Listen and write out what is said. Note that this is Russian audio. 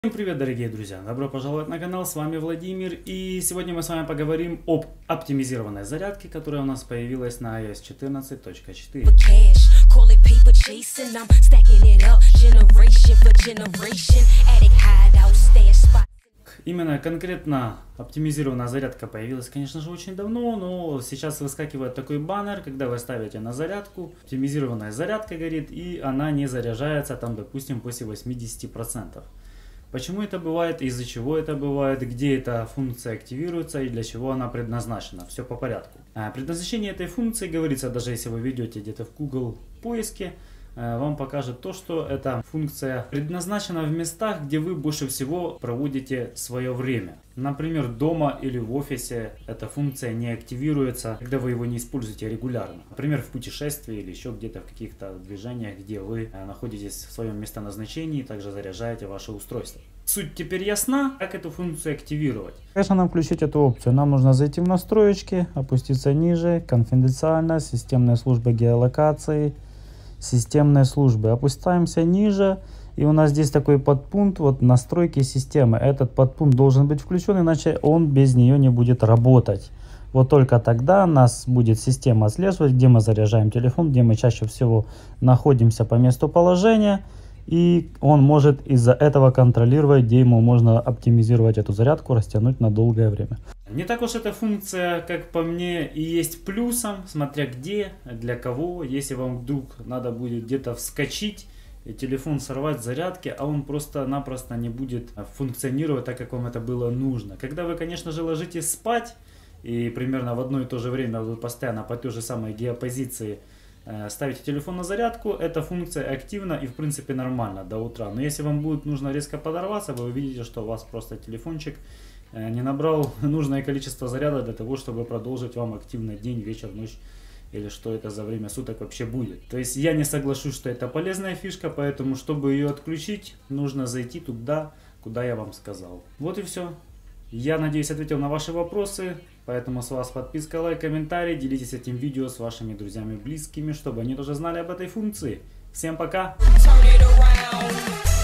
Всем привет, дорогие друзья! Добро пожаловать на канал, с вами Владимир, и сегодня мы с вами поговорим об оптимизированной зарядке, которая у нас появилась на iOS 14.4. Именно конкретно оптимизированная зарядка появилась, конечно же, очень давно, но сейчас выскакивает такой баннер, когда вы ставите на зарядку, оптимизированная зарядка горит, и она не заряжается, там, допустим, после 80%. Почему это бывает, из-за чего это бывает, где эта функция активируется и для чего она предназначена. Все по порядку. Предназначение этой функции говорится, даже если вы ведете где-то в Google поиске, вам покажет то, что эта функция предназначена в местах, где вы больше всего проводите свое время. Например, дома или в офисе эта функция не активируется, когда вы его не используете регулярно. Например, в путешествии или еще где-то в каких-то движениях, где вы находитесь в своем местоназначении, также заряжаете ваше устройство. Суть теперь ясна, как эту функцию активировать. Конечно, нам включить эту опцию. Нам нужно зайти в настройки, опуститься ниже, конфиденциальность, системная служба геолокации, системные службы. Опускаемся ниже, и у нас здесь такой подпункт, вот настройки системы. Этот подпункт должен быть включен, иначе он без нее не будет работать. Вот только тогда нас будет система отслеживать, где мы заряжаем телефон, где мы чаще всего находимся по месту положения. И он может из-за этого контролировать, где ему можно оптимизировать эту зарядку, растянуть на долгое время. Не так уж эта функция, как по мне, и есть плюсом, смотря где, для кого. Если вам вдруг надо будет где-то вскочить и телефон сорвать с зарядки, а он просто-напросто не будет функционировать так, как вам это было нужно. Когда вы, конечно же, ложитесь спать, и примерно в одно и то же время вы постоянно по той же самой геопозиции ставите телефон на зарядку, эта функция активна и в принципе нормально до утра. Но если вам будет нужно резко подорваться, вы увидите, что у вас просто телефончик не набрал нужное количество заряда для того, чтобы продолжить вам активно день, вечер, ночь или что это за время суток вообще будет. То есть я не соглашусь, что это полезная фишка, поэтому чтобы ее отключить, нужно зайти туда, куда я вам сказал. Вот и все. Я надеюсь, ответил на ваши вопросы, поэтому с вас подписка, лайк, комментарий, делитесь этим видео с вашими друзьями, близкими, чтобы они тоже знали об этой функции. Всем пока!